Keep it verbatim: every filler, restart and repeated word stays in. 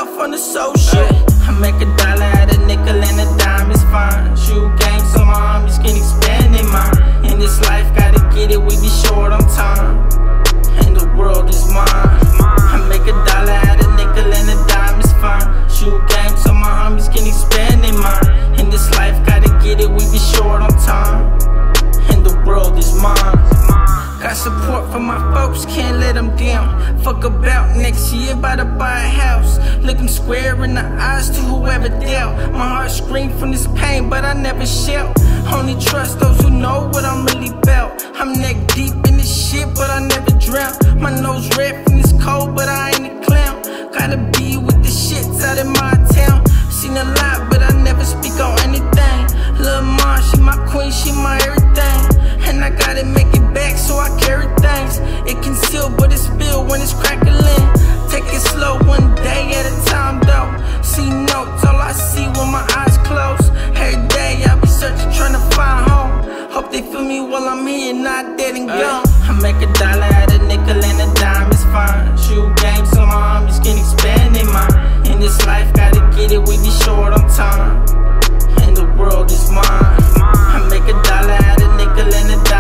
myself on the soul shit. I make a dollar out of nickel and a dime, it's fine. Shoot game so my homies can expand their mind. In this life, gotta get it, we be short on time, and the world is mine. I make a dollar out of nickel and a dime, it's fine. Shoot game so my homies can expand their mind. In this life, gotta get it, we be short on time, and the world is mine. Got support from my folks, can't let them down. Fuck about next year, about to buy a house. Looking square in the eyes to whoever doubt. My heart screams from this pain, but I never shout. Only trust those who know what I'm really about. I'm neck deep in this shit, but I never drown. My nose red from this cold, but I ain't a clown. Gotta be with the shits out in my town. Seen a lot, but I never speak on anything. Lil' Ma, she my queen, she my everything. And I gotta make it back, so I carry things. It concealed, but it spill when it's crackling. Take it slow, one day at a time though. See notes, all I see when my eyes close. Every day I be searching, trying to find home. Hope they feel me while I'm here, not dead and gone. I make a dollar out of nickel and a dime, it's fine. Shoot game so my homies can expand their mind. In this life, gotta get it, we be short on time, and the world is mine. I make a dollar out of nickel and a dime.